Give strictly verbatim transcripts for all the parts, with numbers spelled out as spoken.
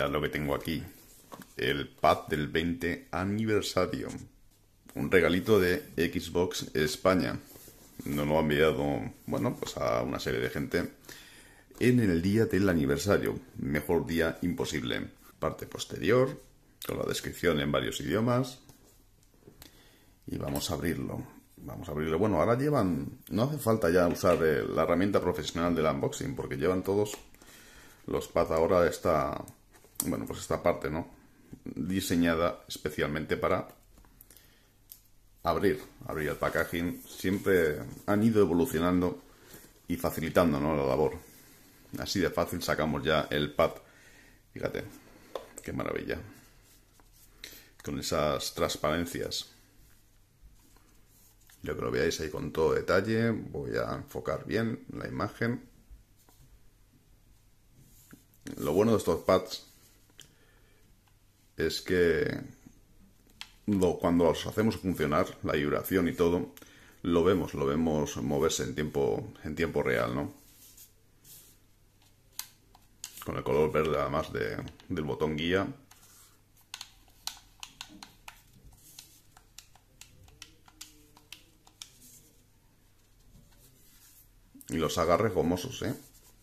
Mirad lo que tengo aquí. El pad del veinte aniversario. Un regalito de Xbox España. Nos lo ha enviado, bueno, pues a una serie de gente en el día del aniversario. Mejor día imposible. Parte posterior, con la descripción en varios idiomas. Y vamos a abrirlo. Vamos a abrirlo. Bueno, ahora llevan... No hace falta ya usar eh, la herramienta profesional del unboxing, porque llevan todos los pads. Ahora está... Bueno, pues esta parte, ¿no? Diseñada especialmente para abrir, abrir el packaging. Siempre han ido evolucionando y facilitando, ¿no?, la labor. Así de fácil sacamos ya el pad. Fíjate, qué maravilla. Con esas transparencias. Yo que lo veáis ahí con todo detalle. Voy a enfocar bien la imagen. Lo bueno de estos pads es que lo, cuando los hacemos funcionar, la vibración y todo, lo vemos, lo vemos moverse en tiempo, en tiempo real, ¿no? Con el color verde además de, del botón guía. Y los agarres gomosos, ¿eh?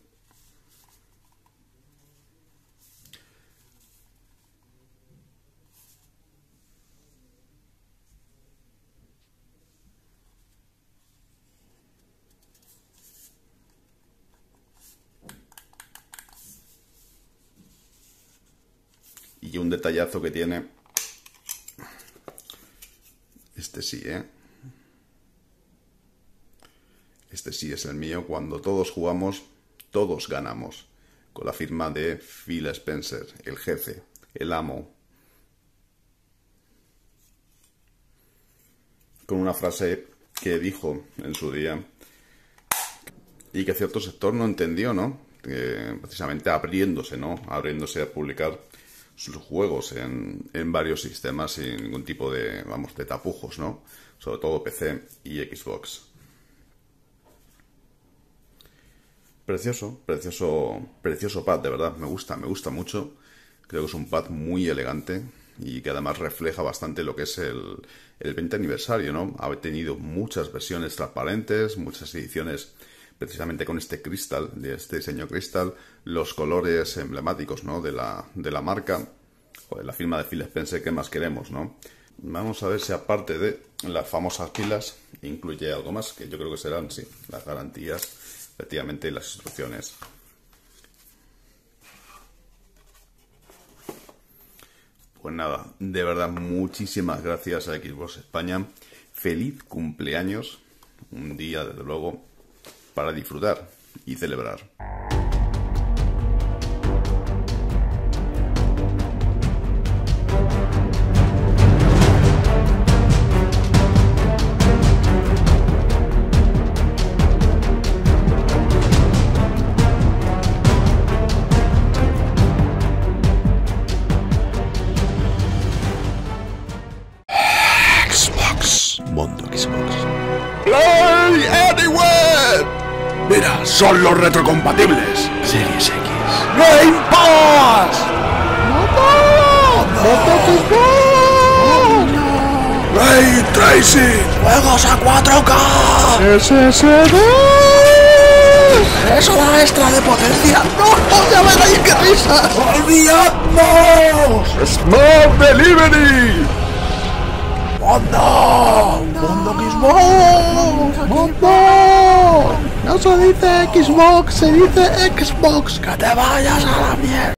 Y un detallazo que tiene. Este sí, ¿eh? Este sí es el mío. Cuando todos jugamos, todos ganamos. Con la firma de Phil Spencer, el jefe, el amo. Con una frase que dijo en su día y que cierto sector no entendió, ¿no? Que precisamente abriéndose, ¿no? Abriéndose a publicar sus juegos en, en varios sistemas sin ningún tipo de, vamos, de tapujos, ¿no? Sobre todo P C y Xbox. Precioso, precioso, precioso pad, de verdad, me gusta, me gusta mucho. Creo que es un pad muy elegante y que además refleja bastante lo que es el, el veinte aniversario, ¿no? Ha tenido muchas versiones transparentes, muchas ediciones precisamente con este cristal, de este diseño cristal, los colores emblemáticos, ¿no?, de la, de la marca. Joder, la firma de Phil Spencer, ¿qué más queremos, no? Vamos a ver si aparte de las famosas pilas incluye algo más, que yo creo que serán, sí, las garantías, efectivamente, y las instrucciones. Pues nada, de verdad, muchísimas gracias a Xbox España. Feliz cumpleaños, un día, desde luego, para disfrutar y celebrar. Xbox, Mundo Xbox. Play Anywhere. Mira, son los retrocompatibles. Series X. Game Pass. ¡No! ¡No! Ray Tracing. Juegos a cuatro K. S S D. Eso da extra de potencia. ¡No! ¡No! ¡Ya ven ahí qué risa! ¡Olvidadnos! ¡Smart Delivery! ¡Mundo! ¡Mundo Xbox! ¡Mundo! No se dice Xbox, se dice Xbox. ¡Que te vayas a la mierda!